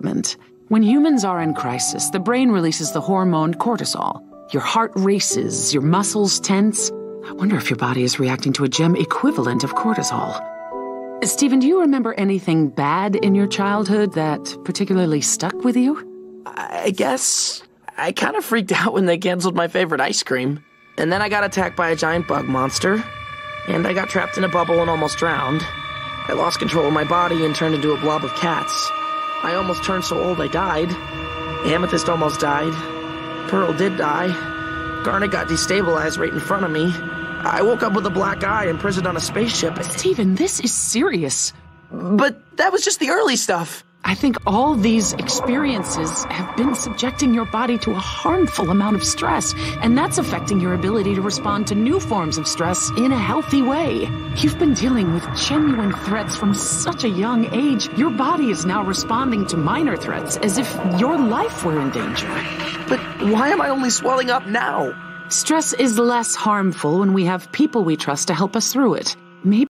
development. When humans are in crisis, the brain releases the hormone cortisol. Your heart races, your muscles tense. I wonder if your body is reacting to a gem equivalent of cortisol. Stephen, do you remember anything bad in your childhood that particularly stuck with you? I guess I kind of freaked out when they canceled my favorite ice cream. And then I got attacked by a giant bug monster. And I got trapped in a bubble and almost drowned. I lost control of my body and turned into a blob of cats. I almost turned so old I died. Amethyst almost died. Pearl did die. Garnet got destabilized right in front of me. I woke up with a black eye imprisoned on a spaceship. Stephen, this is serious. But that was just the early stuff. I think all these experiences have been subjecting your body to a harmful amount of stress, and that's affecting your ability to respond to new forms of stress in a healthy way. You've been dealing with genuine threats from such a young age. Your body is now responding to minor threats as if your life were in danger. But why am I only swelling up now? Stress is less harmful when we have people we trust to help us through it. Maybe